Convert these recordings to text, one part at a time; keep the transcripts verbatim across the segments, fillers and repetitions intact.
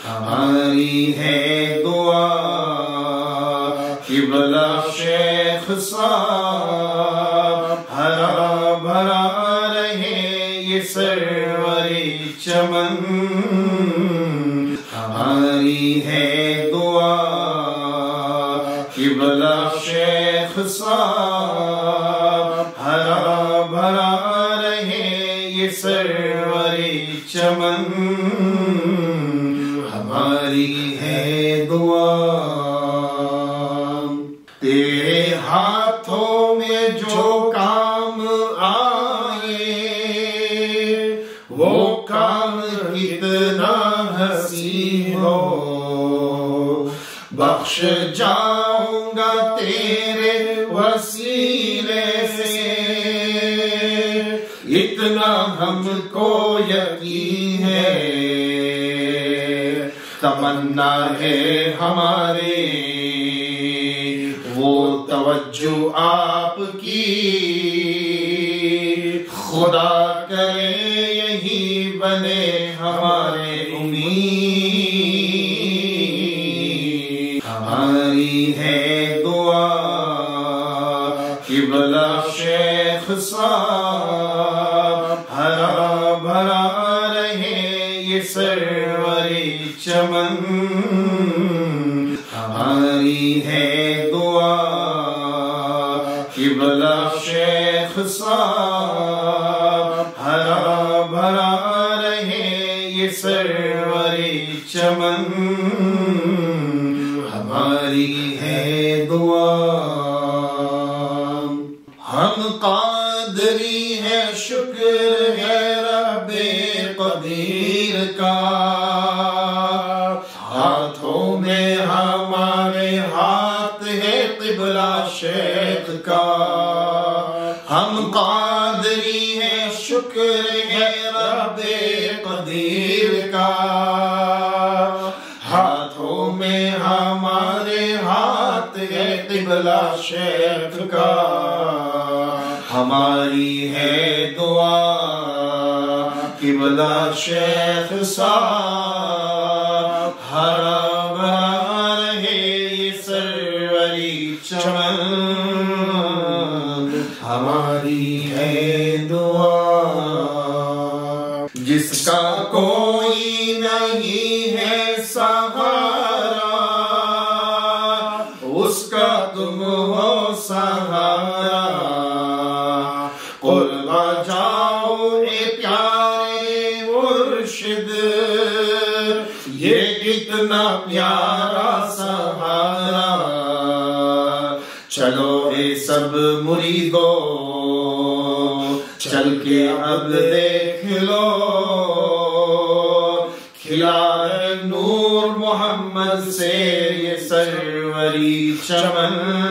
ہماری ہے دعا قبلہ شیخ صاحب ہرا بھرا رہے یہ سروری چمن ہماری ہے دعا قبلہ شیخ صاحب ہرا بھرا رہے یہ سروری چمن ہماری ہے دعا تیرے ہاتھوں میں جو کام آئے وہ کام کتنا حسین ہو بخش جاؤں گا تیرے وسیلے سے اتنا ہم کو یقین ہے تمنا ہے ہمارے وہ توجہ آپ کی خدا کرے یہی بنے ہمارے امید ہماری ہے دعا قبلہ شیخ صاحب ہرا بھرا رہے یہ سروری چمن ہماری ہے دعا قبلہ شیخ صاحب ہرا بھرا رہے یہ سروری چمن ہماری ہے دعا ہم قادری ہے شکر ہے رب قدیر کا ہاتھوں میں ہمارے ہاتھ ہے قبلہ شیخ کا ہم قادری ہے شکر ہے رب قدیر کا ہاتھوں میں ہمارے ہاتھ ہے قبلہ شیخ کا ہماری ہے دعا قبلہ شیخ صاحب ہرا بھرا رہے یہ سروری چمن ہماری ہے دعا جس کا کوئی نہیں ہے سہارا اس کا تم ہو سہارا قربا جاؤ اے پیارے مرشد یہ کتنا پیارا سہارا چلو اے سب مریدو چل کے اب دیکھ لو کھلا ہے نور محمد سے یہ سروری چمن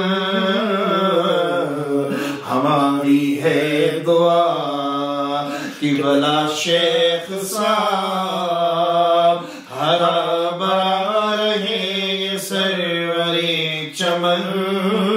ہماری ہے دعا قبلہ شیخ صاحب ہرا بھرا رہے یہ سروری چمن